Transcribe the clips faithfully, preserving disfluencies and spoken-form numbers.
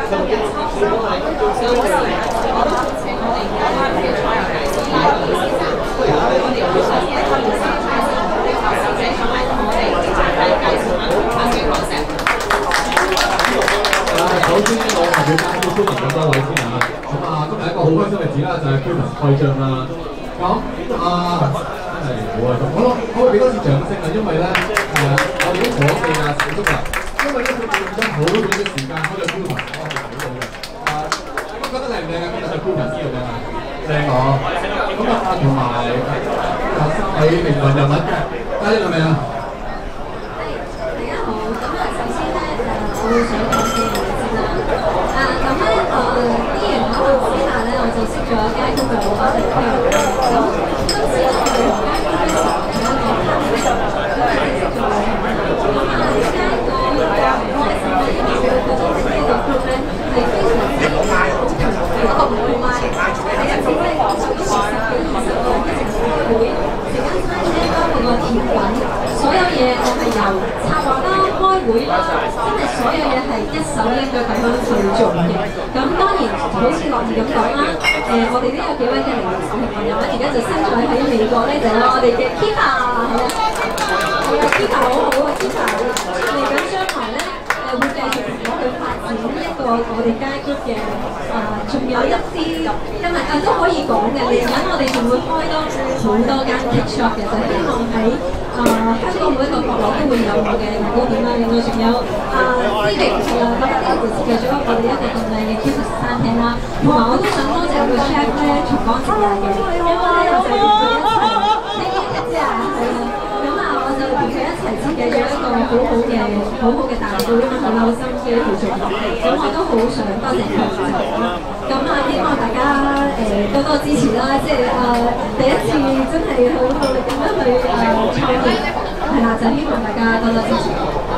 首先咧，我係要加啲歡迎咁多位先啊！咁啊，今日一個好開心嘅日子啦，就係 Qmas 開張啦。咁啊，真係好開心。好咯，我會俾多次掌聲啊，因為咧誒，我哋啲伙計啊、小叔啊，因為咧佢哋用咗好短嘅時間開咗 Qmas，我係睇到嘅。啊，咁覺得靚唔靚啊？今日去 Qmas 知道靚啊？靚我。咁啊，同埋有三位名人人物嘅，嘉欣係咪啊？ 大家好，咁啊，首先咧誒，我會想講嘅嘢先啦。啊，咁咧誒，啲人講到之下咧，我就識咗街區嘅老闆嚟傾。咁今次咧，我哋同街區嘅時候咧，講下咧，咁啊，識咗兩年啦。咁啊，點解我會講唔開心咧？因為我覺得呢個 group 咧係非常之好強嘅一個同埋喺入邊咧，我做咗十幾二十個一齊開會，成間餐廳包括個甜品，所有嘢我係由策劃啦、開會啦，真係所有嘢係一手一腳咁樣去做嘅。咁當然好似樂兒咁講啦，誒、我哋都有幾位嘅零售評論人物，而家就身在喺美國咧，就有我哋嘅 Kiva 係啊，係啊 Kiva 好好啊 Kiva 嚟緊將來咧誒會繼續同我去發展一個我哋街 group 嘅啊，仲、有一啲因為啊都可以講嘅，嚟緊我哋仲會開多好多間 cake shop 嘅，就希望喺啊香港每一個角落都會有我嘅糕點啦，另外仲有啊 David 係啦，咁呢個設計咗我哋一個咁靚嘅 Qmas 餐廳啦，同埋我都想多謝個 chef 咧長江節日嘅，因為咧我就同佢一齊，你記唔記啊？係啊，咁啊我就同佢一齊設計咗一個好好嘅好好嘅蛋糕，因為佢好心機去做，咁我都好想多謝佢。咁啊，希望大家誒、多多支持啦！即係誒、第一次真係好努力咁樣去誒、創業，係啦，就希望大家多多支持。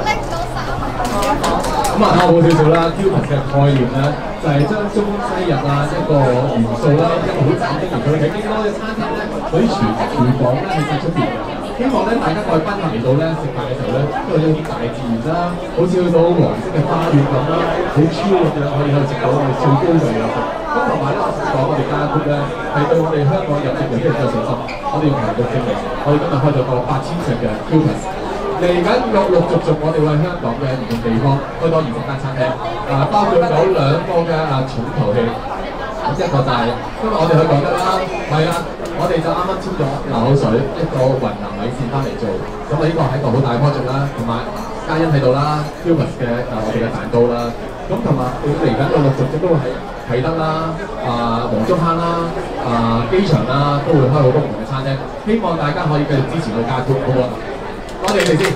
咁啊，我好少少啦 ，Qmas 嘅概念咧，就係將中西日啊一個元素啦，一個好斬釘截鐵嘅，經多嘅餐廳咧，嗰啲廚廚房咧係曬出邊嘅。希望咧大家各位賓客嚟到咧食飯嘅時候咧，都有啲大自然啦，好似去到黃色嘅花園咁啦，好超咁樣可以喺度食到我哋最高嘅嘢食。咁同埋咧，我想講我哋家居咧係對我哋香港入食嘅非常之有信心，我哋要強調證明，我哋今日開咗個八千尺嘅 Qmas。嚟緊陸陸續續，我哋會喺香港嘅唔同地方開多二十間餐廳，啊，包括有兩個嘅啊重頭戲，咁一個就係今日我哋去講得啦，係啊，我哋就啱啱簽咗流口水一個雲南米線翻嚟做，咁啊呢個係一個好大 project 啦，同埋嘉欣喺度啦 ，Qmas 嘅啊我哋嘅蛋糕啦，咁同埋嚟緊陸陸續續都會喺啟德啦、啊黃竹坑啦、啊機場啦，都會開好多唔同嘅餐廳，希望大家可以繼續支持到家居，好唔好啊？多謝你哋先。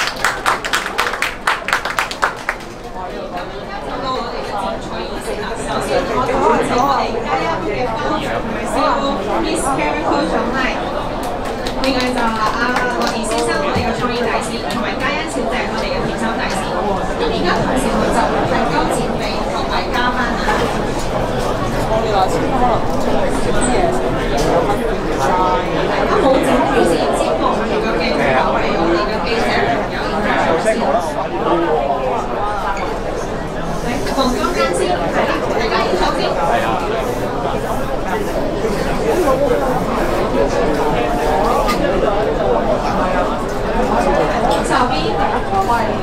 Miss Miracle 獎勵，另外就阿樂兒先生我哋嘅創意大使，同埋嘉欣小姐我哋嘅甜心大使。咁而家同時我就提交錢俾各位嘉賓啊。我哋話錢可能食啲嘢，大家冇剪住先，先望住個鏡頭俾我哋嘅記者朋友影張相先。嚟黃江間先，係啦，大家影相先。係啊。手邊，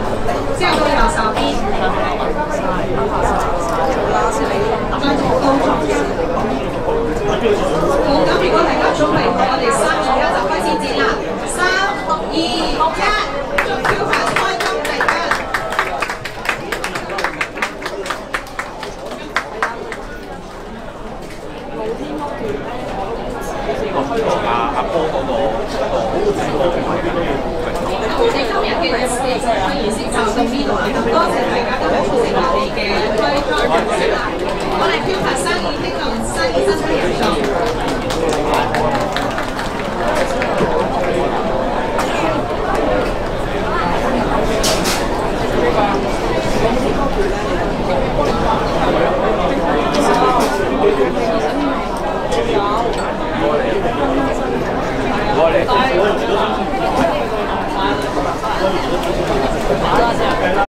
之後到右手邊，再高咗。